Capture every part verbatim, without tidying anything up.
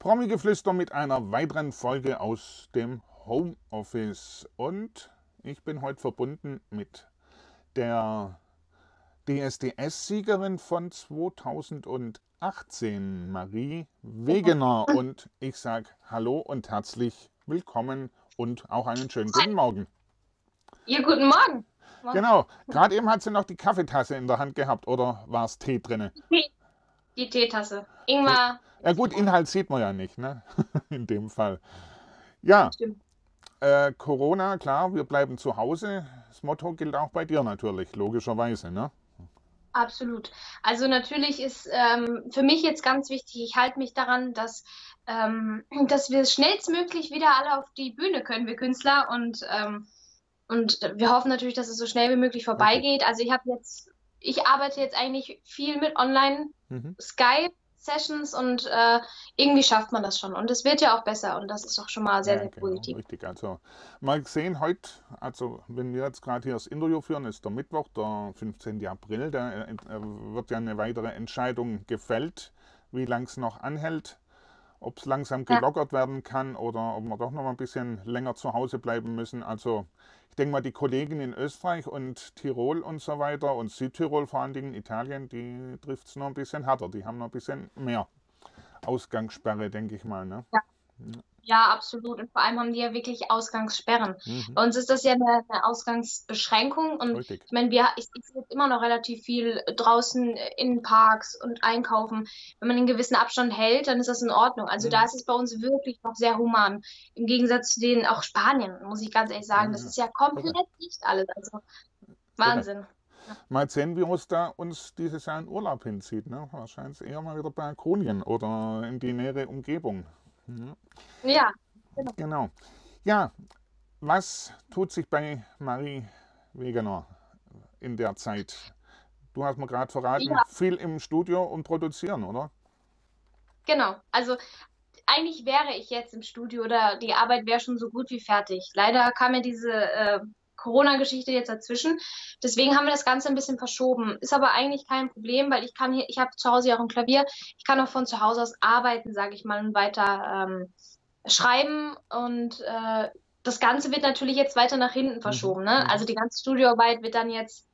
Promi-Geflüster mit einer weiteren Folge aus dem Homeoffice. Und ich bin heute verbunden mit der D S D S-Siegerin von zweitausendachtzehn, Marie Wegener. Und ich sage Hallo und herzlich willkommen und auch einen schönen guten Morgen. Ja, guten Morgen. Genau, gerade eben hat sie noch die Kaffeetasse in der Hand gehabt, oder war es Tee drin? Die, die Teetasse. Ingwer. Ja gut, Inhalt sieht man ja nicht, ne? In dem Fall. Ja, Stimmt. äh, Corona, klar, wir bleiben zu Hause. Das Motto gilt auch bei dir natürlich, logischerweise, ne? Absolut. Also natürlich ist ähm, für mich jetzt ganz wichtig, ich halte mich daran, dass, ähm, dass wir schnellstmöglich wieder alle auf die Bühne können, wir Künstler. Und, ähm, und wir hoffen natürlich, dass es so schnell wie möglich Richtig. vorbeigeht. Also ich habe jetzt, ich arbeite jetzt eigentlich viel mit Online, Mhm. Skype-Sessions und äh, irgendwie schafft man das schon. Und es wird ja auch besser und das ist doch schon mal sehr, Ja, sehr genau, positiv. richtig. Also mal gesehen, heute, also wenn wir jetzt gerade hier das Interview führen, ist der Mittwoch, der fünfzehnten April, da äh, äh, wird ja eine weitere Entscheidung gefällt, wie lang es noch anhält, ob es langsam Ja. gelockert werden kann oder ob wir doch noch mal ein bisschen länger zu Hause bleiben müssen. Also ich denke mal, die Kollegen in Österreich und Tirol und so weiter und Südtirol, vor allen Dingen Italien, die trifft es noch ein bisschen härter. Die haben noch ein bisschen mehr Ausgangssperre, denke ich mal. Ne? Ja, absolut. Und vor allem haben die ja wirklich Ausgangssperren. Mhm. Bei uns ist das ja eine, eine Ausgangsbeschränkung. Und Richtig. ich meine, wir, ich, ich sehe jetzt immer noch relativ viel draußen in Parks und einkaufen. Wenn man einen gewissen Abstand hält, dann ist das in Ordnung. Also da Mhm. ist es bei uns wirklich noch sehr human. Im Gegensatz zu denen, auch Spanien, muss ich ganz ehrlich Ja, sagen, das ja. ist ja Irre. komplett nicht alles. Also Irre. Wahnsinn. Ja. Mal sehen, wie uns da uns dieses Jahr in Urlaub hinzieht. Ne? Wahrscheinlich eher mal wieder bei Kronien oder in die nähere Umgebung. Ja, Ja, genau. genau. Ja, was tut sich bei Marie Wegener in der Zeit? Du hast mir gerade verraten, Ja, viel im Studio und produzieren, oder? genau. Also eigentlich wäre ich jetzt im Studio oder die Arbeit wäre schon so gut wie fertig. Leider kam ja diese äh, Corona-Geschichte jetzt dazwischen. Deswegen haben wir das Ganze ein bisschen verschoben. Ist aber eigentlich kein Problem, weil ich kann hier, ich habe zu Hause ja auch ein Klavier. Ich kann auch von zu Hause aus arbeiten, sage ich mal, und weiter ähm, schreiben. Und äh, das Ganze wird natürlich jetzt weiter nach hinten Mhm, verschoben. Ne? mhm. Also die ganze Studioarbeit wird dann jetzt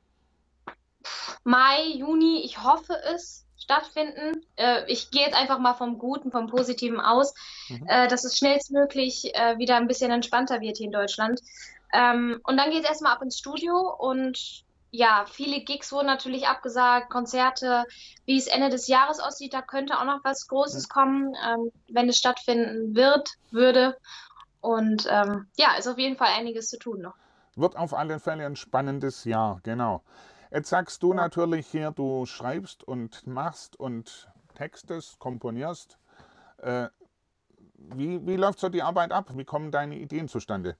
Mai, Juni, ich hoffe es, stattfinden. Äh, ich gehe jetzt einfach mal vom Guten, vom Positiven aus, Mhm. äh, dass es schnellstmöglich äh, wieder ein bisschen entspannter wird hier in Deutschland. Ähm, und dann geht es erstmal ab ins Studio und ja, viele Gigs wurden natürlich abgesagt, Konzerte, wie es Ende des Jahres aussieht, da könnte auch noch was Ja. Großes kommen, ähm, wenn es stattfinden wird, würde. Und ähm, ja, ist auf jeden Fall einiges zu tun noch. Wird auf alle Fälle ein spannendes Jahr, genau. Jetzt sagst du Ja. natürlich hier, du schreibst und machst und textest, komponierst. Äh, wie, wie läuft so die Arbeit ab? Wie kommen deine Ideen zustande?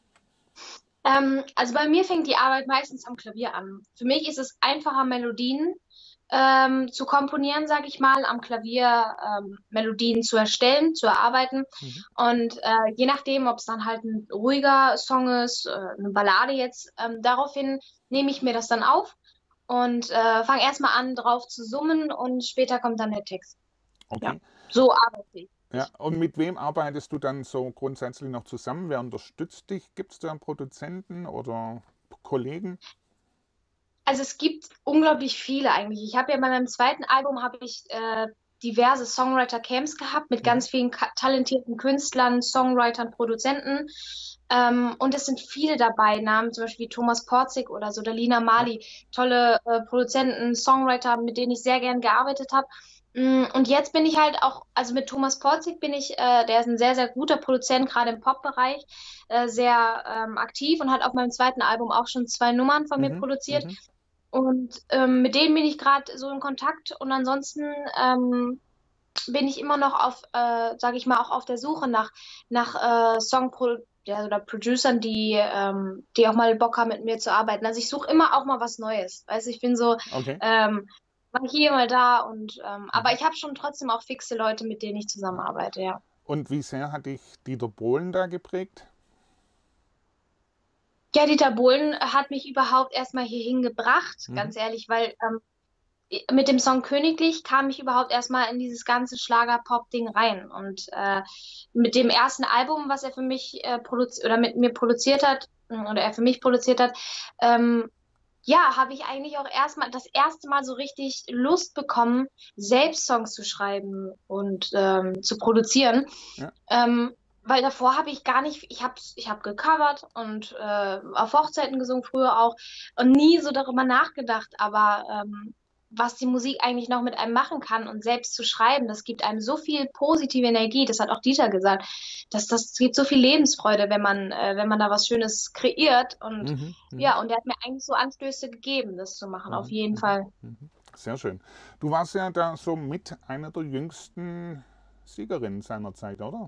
Ähm, also bei mir fängt die Arbeit meistens am Klavier an. Für mich ist es einfacher, Melodien ähm, zu komponieren, sage ich mal, am Klavier ähm, Melodien zu erstellen, zu erarbeiten. Mhm. Und äh, je nachdem, ob es dann halt ein ruhiger Song ist, äh, eine Ballade jetzt, ähm, daraufhin nehme ich mir das dann auf und äh, fange erstmal an, drauf zu summen und später kommt dann der Text. Ja, Okay. so arbeite ich. Ja, und mit wem arbeitest du dann so grundsätzlich noch zusammen? Wer unterstützt dich? Gibt es da einen Produzenten oder Kollegen? Also es gibt unglaublich viele eigentlich. Ich habe ja bei meinem zweiten Album habe ich äh, diverse Songwriter-Camps gehabt mit Mhm. ganz vielen ka- talentierten Künstlern, Songwritern, Produzenten. Ähm, und es sind viele dabei, Namen zum Beispiel wie Thomas Porzig oder so, oder Lina Ja. Marley, tolle äh, Produzenten, Songwriter, mit denen ich sehr gern gearbeitet habe. Mm, Und jetzt bin ich halt auch, also mit Thomas Porzig bin ich, äh, der ist ein sehr, sehr guter Produzent, gerade im Pop-Bereich, äh, sehr ähm, aktiv und hat auf meinem zweiten Album auch schon zwei Nummern von mir Mhm. produziert. Mhm. Und ähm, mit denen bin ich gerade so in Kontakt. Und ansonsten ähm, bin ich immer noch auf, äh, sage ich mal, auch auf der Suche nach, nach äh, Songpro ja, oder Producern, die, ähm, die auch mal Bock haben, mit mir zu arbeiten. Also ich suche immer auch mal was Neues. Weißt du, ich bin so Okay. ähm, mal hier, mal da. Und ähm, aber Mhm. ich habe schon trotzdem auch fixe Leute, mit denen ich zusammenarbeite, ja. Und wie sehr hat dich Dieter Bohlen da geprägt? Ja, Dieter Bohlen hat mich überhaupt erstmal hierhin gebracht, Mhm. ganz ehrlich, weil ähm, mit dem Song Königlich kam ich überhaupt erstmal in dieses ganze Schlager-Pop-Ding rein. Und äh, mit dem ersten Album, was er für mich äh, produziert oder mit mir produziert hat, mm, oder er für mich produziert hat, ähm, ja, habe ich eigentlich auch erstmal das erste Mal so richtig Lust bekommen, selbst Songs zu schreiben und ähm, zu produzieren. Ja, Ähm, weil davor habe ich gar nicht, ich habe ich hab gecovert und äh, auf Hochzeiten gesungen, früher auch, und nie so darüber nachgedacht. Aber ähm, was die Musik eigentlich noch mit einem machen kann und selbst zu schreiben, das gibt einem so viel positive Energie, das hat auch Dieter gesagt, dass das gibt so viel Lebensfreude, wenn man, äh, wenn man da was Schönes kreiert. Und mhm, mhm, ja, und der hat mir eigentlich so Anstöße gegeben, das zu machen, auf mhm, jeden mhm, Fall. mhm. Sehr schön. Du warst ja da so mit einer der jüngsten Siegerinnen seiner Zeit, oder?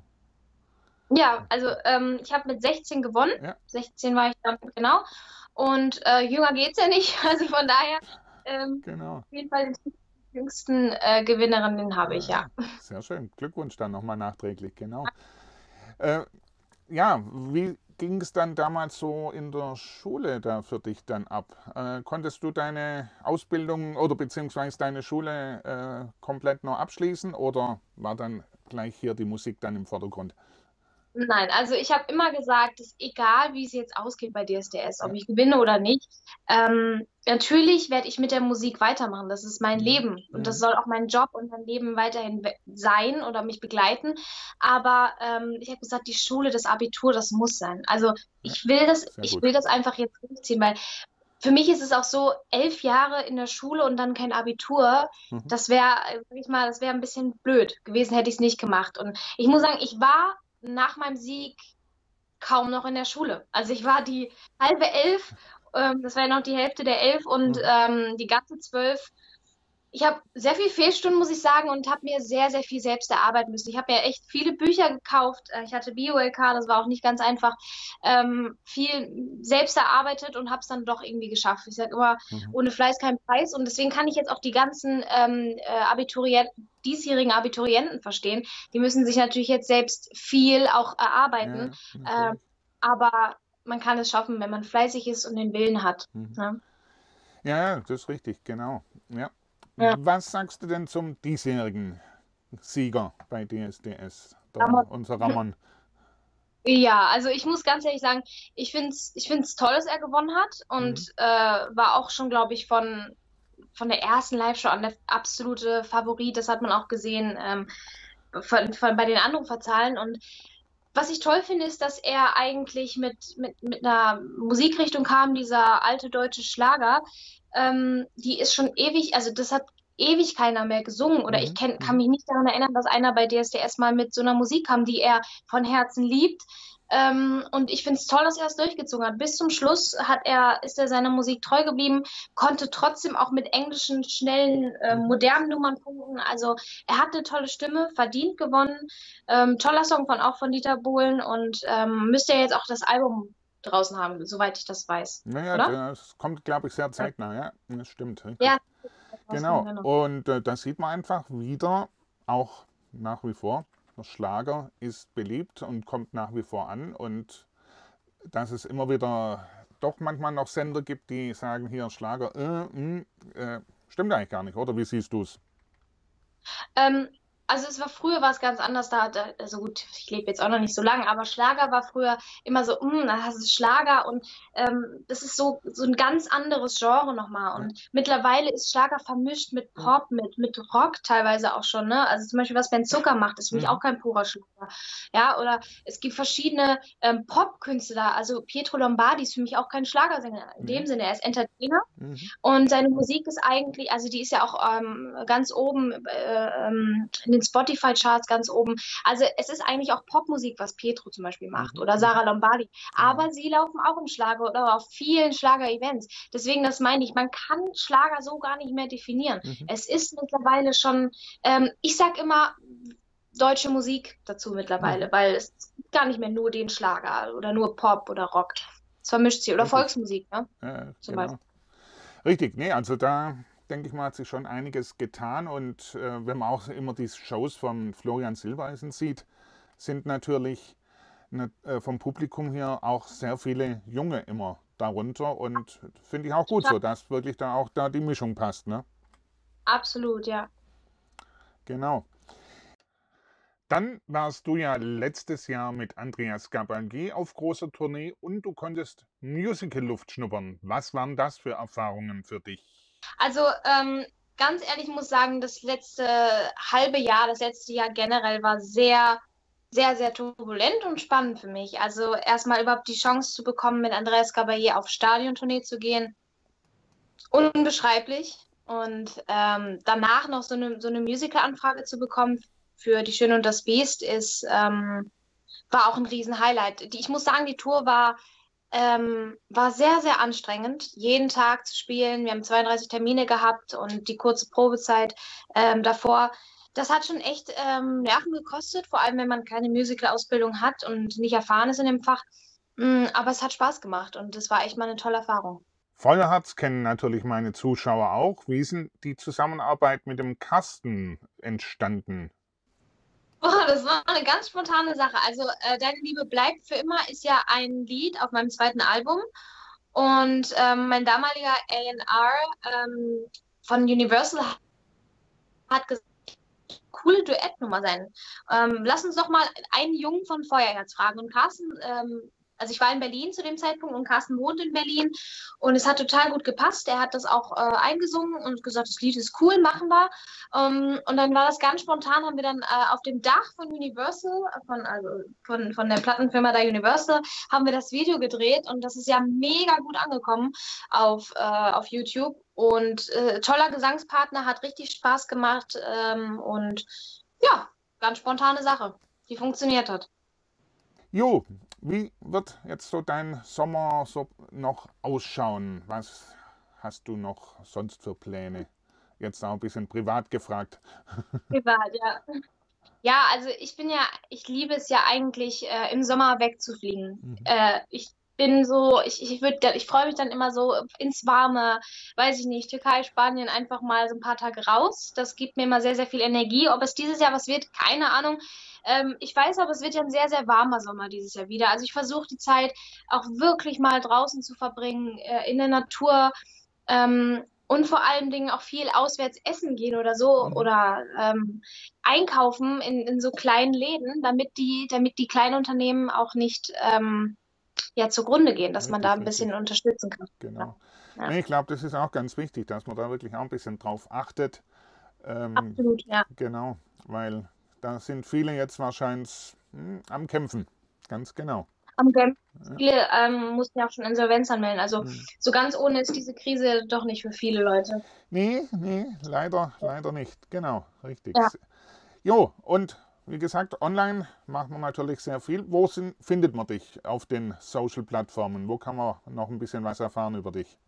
Ja, also ähm, ich habe mit sechzehn gewonnen. Ja, sechzehn war ich dann, genau. Und äh, jünger geht's ja nicht. Also von daher, ähm, genau. auf jeden Fall den jüngsten äh, Gewinnerin, den habe ich, ja. Ja, sehr schön. Glückwunsch dann nochmal nachträglich, genau. Äh, ja, wie ging es dann damals so in der Schule da für dich dann ab? Äh, konntest du deine Ausbildung oder beziehungsweise deine Schule äh, komplett noch abschließen oder war dann gleich hier die Musik dann im Vordergrund? Nein, also ich habe immer gesagt, es ist egal, wie es jetzt ausgeht bei D S D S, ob Ja, ich gewinne oder nicht. Ähm, natürlich werde ich mit der Musik weitermachen. Das ist mein mhm, Leben und das mhm, soll auch mein Job und mein Leben weiterhin we- sein oder mich begleiten. Aber ähm, ich habe gesagt, die Schule, das Abitur, das muss sein. Also ja, ich will das, sehr ich gut. will das einfach jetzt durchziehen, weil für mich ist es auch so, elf Jahre in der Schule und dann kein Abitur. Mhm, Das wäre, sag ich mal, das wäre ein bisschen blöd gewesen, hätte ich es nicht gemacht. Und ich muss sagen, ich war nach meinem Sieg kaum noch in der Schule. Also ich war die halbe Elf, ähm, das war ja noch die Hälfte der Elf und mhm, ähm, die ganze Zwölf. Ich habe sehr viel Fehlstunden, muss ich sagen, und habe mir sehr, sehr viel selbst erarbeiten müssen. Ich habe ja echt viele Bücher gekauft. Äh, Ich hatte Bio-L K, das war auch nicht ganz einfach. Ähm, viel selbst erarbeitet und habe es dann doch irgendwie geschafft. Ich sage immer, mhm, ohne Fleiß kein Preis. Und deswegen kann ich jetzt auch die ganzen ähm, äh, Abiturienten, diesjährigen Abiturienten verstehen. Die müssen sich natürlich jetzt selbst viel auch ja, erarbeiten. ja, Ähm, natürlich. aber man kann es schaffen, wenn man fleißig ist und den Willen hat. Mhm. Ne? Ja, ja, das ist richtig, genau. Ja. Ja. Was sagst du denn zum diesjährigen Sieger bei D S D S, der, Ramon. unser Ramon? Ja, also ich muss ganz ehrlich sagen, ich finde es ich find's toll, dass er gewonnen hat und Mhm, äh, war auch schon, glaube ich, von, von der ersten Live-Show an der absolute Favorit. Das hat man auch gesehen ähm, von, von, bei den Anruferzahlen. Und was ich toll finde, ist, dass er eigentlich mit, mit, mit einer Musikrichtung kam, dieser alte deutsche Schlager. Ähm, die ist schon ewig, also das hat ewig keiner mehr gesungen. Oder ich mhm, kenn, kann mhm. mich nicht daran erinnern, dass einer bei D S D S mal mit so einer Musik kam, die er von Herzen liebt. Ähm, und ich finde es toll, dass er es durchgezogen hat. Bis zum Schluss hat er, ist er seiner Musik treu geblieben, konnte trotzdem auch mit englischen, schnellen, äh, Mhm. modernen Nummern punkten. Also er hat eine tolle Stimme, verdient gewonnen. Ähm, toller Song von auch von Dieter Bohlen und ähm, müsste ja jetzt auch das Album draußen haben, soweit ich das weiß, Naja, oder? das kommt, glaube ich, sehr zeitnah, ja, das stimmt, Ja, richtig. draußen, Genau, genau. und äh, da sieht man einfach wieder, auch nach wie vor, der Schlager ist beliebt und kommt nach wie vor an und dass es immer wieder doch manchmal noch Sender gibt, die sagen, hier Schlager, äh, mh, äh, stimmt eigentlich gar nicht, oder? Wie siehst du es? Ähm, also es war früher war es ganz anders da, da also gut, ich lebe jetzt auch noch nicht so lange, aber Schlager war früher immer so, mm, das ist Schlager und ähm, das ist so so ein ganz anderes Genre nochmal Ja, und mittlerweile ist Schlager vermischt mit ja, Pop, mit mit Rock teilweise auch schon, ne? Also zum Beispiel was Ben Zucker macht, ist für mich mhm, auch kein purer Schlager, ja? Oder es gibt verschiedene ähm, Pop-Künstler, also Pietro Lombardi ist für mich auch kein Schlagersänger in ja, dem Sinne, er ist Entertainer mhm, und seine Musik ist eigentlich, also die ist ja auch ähm, ganz oben äh, ähm, in den Spotify-Charts ganz oben. Also es ist eigentlich auch Popmusik, was Pietro zum Beispiel macht mhm, oder Sarah mhm, Lombardi. genau. Aber sie laufen auch im Schlager oder auf vielen Schlager-Events. Deswegen, das meine ich, man kann Schlager so gar nicht mehr definieren. Mhm, Es ist mittlerweile schon, ähm, ich sag immer, deutsche Musik dazu mhm, mittlerweile, weil es gibt gar nicht mehr nur den Schlager oder nur Pop oder Rock. Es vermischt sich. Oder richtig, Volksmusik, ne? äh, Zum genau. Beispiel. Richtig, nee, also da denke ich mal, hat sich schon einiges getan und äh, wenn man auch immer die Shows von Florian Silbereisen sieht, sind natürlich ne, äh, vom Publikum her auch sehr viele Junge immer darunter und finde ich auch gut so, dass wirklich da auch da die Mischung passt, ne? absolut, ja. Genau. Dann warst du ja letztes Jahr mit Andreas Gabalier auf großer Tournee und du konntest Musical-Luft schnuppern. Was waren das für Erfahrungen für dich? Also ähm, ganz ehrlich, ich muss sagen, das letzte halbe Jahr, das letzte Jahr generell war sehr, sehr, sehr turbulent und spannend für mich. Also erstmal überhaupt die Chance zu bekommen, mit Andreas Gabalier auf Stadiontournee zu gehen, unbeschreiblich. Und ähm, danach noch so eine, so eine Musical-Anfrage zu bekommen für Die Schöne und das Biest ist, ähm, war auch ein Riesen-Highlight. Die, ich muss sagen, die Tour war ähm, war sehr, sehr anstrengend, jeden Tag zu spielen. Wir haben zweiunddreißig Termine gehabt und die kurze Probezeit ähm, davor. Das hat schon echt ähm, Nerven gekostet, vor allem wenn man keine Musical-Ausbildung hat und nicht erfahren ist in dem Fach. Mm, aber es hat Spaß gemacht und das war echt mal eine tolle Erfahrung. Feuerherz kennen natürlich meine Zuschauer auch. Wie ist denn die Zusammenarbeit mit dem Carsten entstanden? Oh, das war eine ganz spontane Sache. Also, äh, Deine Liebe bleibt für immer ist ja ein Lied auf meinem zweiten Album. Und ähm, mein damaliger A und R ähm, von Universal hat gesagt, coole Duettnummer sein. Ähm, lass uns doch mal einen Jungen von Feuerherz fragen. Und Carsten, ähm, also ich war in Berlin zu dem Zeitpunkt und Carsten wohnt in Berlin und es hat total gut gepasst. Er hat das auch äh, eingesungen und gesagt, das Lied ist cool, machen wir. Ähm, und dann war das ganz spontan, haben wir dann äh, auf dem Dach von Universal, von, also von, von der Plattenfirma da Universal, haben wir das Video gedreht und das ist ja mega gut angekommen auf, äh, auf YouTube. Und äh, toller Gesangspartner, hat richtig Spaß gemacht ähm, und ja, ganz spontane Sache, die funktioniert hat. Jo, wie wird jetzt so dein Sommer so noch ausschauen? Was hast du noch sonst für Pläne? Jetzt auch ein bisschen privat gefragt. Privat, ja. Ja, also ich bin ja, ich liebe es ja eigentlich, äh, im Sommer wegzufliegen. Mhm. Äh, ich bin so, ich, ich würde, ich freue mich dann immer so ins Warme, weiß ich nicht, Türkei, Spanien, einfach mal so ein paar Tage raus. Das gibt mir immer sehr, sehr viel Energie. Ob es dieses Jahr was wird, keine Ahnung. Ähm, ich weiß aber, es wird ja ein sehr, sehr warmer Sommer dieses Jahr wieder. Also ich versuche die Zeit auch wirklich mal draußen zu verbringen, äh, in der Natur. Ähm, und vor allen Dingen auch viel auswärts essen gehen oder so Mhm. oder ähm, einkaufen in, in so kleinen Läden, damit die, damit die kleinen Unternehmen auch nicht ähm, ja, zugrunde gehen, dass man da Richtig, ein bisschen richtig. unterstützen kann. Ja, Genau. ja, Nee, ich glaube, das ist auch ganz wichtig, dass man da wirklich auch ein bisschen drauf achtet. Ähm, absolut, ja. genau, weil da sind viele jetzt wahrscheinlich hm, am Kämpfen. Ganz genau. Am Gamblen, Ja. viele ähm, mussten ja auch schon Insolvenz anmelden. Also Hm. so ganz ohne ist diese Krise doch nicht für viele Leute. Nee, nee, leider, leider nicht. Genau, richtig. Ja. Jo, und wie gesagt, online macht man natürlich sehr viel. Wo sind, findet man dich auf den Social-Plattformen? Wo kann man noch ein bisschen was erfahren über dich?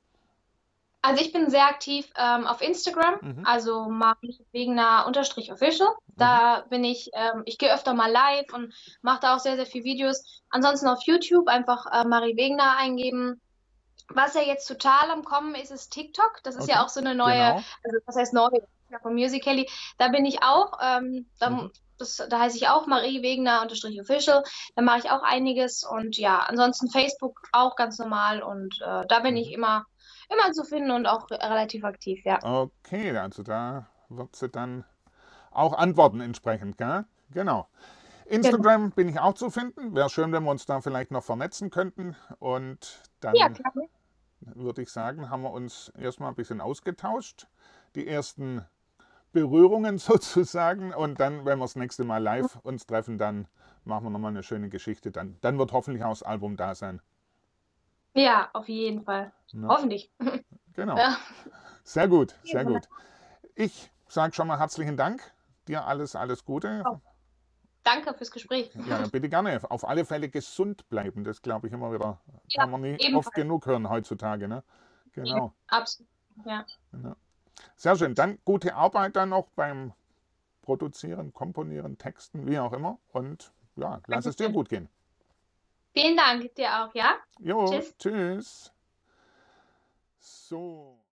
Also ich bin sehr aktiv ähm, auf Instagram, Mhm, also Marie Wegener unterstrich official. mhm, Da bin ich, ähm, ich gehe öfter mal live und mache da auch sehr, sehr viele Videos. Ansonsten auf YouTube einfach äh, Marie Wegener eingeben. Was ja jetzt total am Kommen ist, ist TikTok. Das ist ja okay, auch so eine neue, genau. also was heißt neu? Ja, von Musical.ly. Da bin ich auch, ähm, da, Mhm, das, da heiße ich auch Marie Wegener unterstrich official. Da mache ich auch einiges und ja, ansonsten Facebook auch ganz normal und äh, da bin ich mhm. immer, immer zu finden und auch relativ aktiv, ja. Okay, also da wird sie dann auch antworten entsprechend, gell? Genau. Genau. Instagram bin ich auch zu finden. Wäre schön, wenn wir uns da vielleicht noch vernetzen könnten. Und Ja, dann klar. würde ich sagen, haben wir uns erstmal ein bisschen ausgetauscht. Die ersten Berührungen sozusagen. Und dann, wenn wir das nächste Mal live uns treffen, dann machen wir nochmal eine schöne Geschichte. Dann, dann wird hoffentlich auch das Album da sein. Ja, auf jeden Fall. Ja, Hoffentlich. genau. Ja, Sehr gut, auf jeden sehr Fall. gut. Ich sage schon mal herzlichen Dank. Dir alles, alles Gute. Auch. Danke fürs Gespräch. Ja, bitte gerne. Auf alle Fälle gesund bleiben. Das glaube ich immer wieder. Ja, Kann man nie oft ebenfalls. genug hören heutzutage. Ne? Eben. Genau. Absolut. Ja. Genau. Sehr schön. Dann gute Arbeit dann noch beim Produzieren, Komponieren, Texten, wie auch immer. Und ja, lass es dir Dankeschön. gut gehen. Vielen Dank dir auch, ja? Jo, Tschüss. tschüss. So.